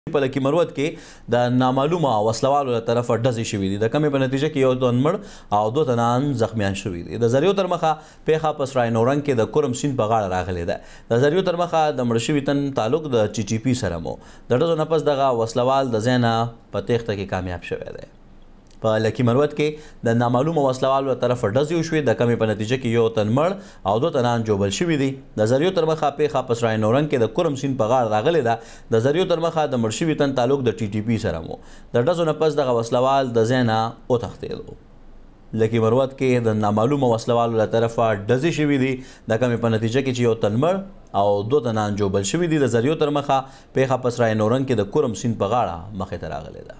په لکي مروت کې د نامعلومه وسلوالو له طرفه ډزې شوي دي د کمې په نتیجه کې یو تن مړ او دوه تنان زخمیان شوي دي د زریو تر مخه پیښه په سرای نورنګ کې د کورم سیند په غاړه راغلې ده د زریو تر مخه د مړ شوي تن تعلق د ټي ټي پي سره مو د ډزو نه پس دغه وسلوال د ځای نه په تېښته کې کامیاب شوی دی په لکي مروت کې د نامعلومه وسلوالو له طرفه ډزې وشوې د کمې په نتیجه کې یو تن مړ او دوه تنان ژوبل شوي دي د زریو تر مخه پیښه په سرای نورنګ کې د کورم سیند په غاړه راغلې ده د زریو تر مخه د مړ شوي تن تعلق د ټي ټي پي سره مو د ډزو نه پس دغه وسلوال د ځای نه وتښتېدو لکي مروت کې د نامعلومه وسلوالو له طرفه ډزې شوي دي د کمې په نتیجه کې چې یو تن مړ او دوه تنان ژوبل شوي دي د زریو تر مخه پیښه په سرای نورنګ کې د کورم سیند په غاړه مخې ته راغلې ده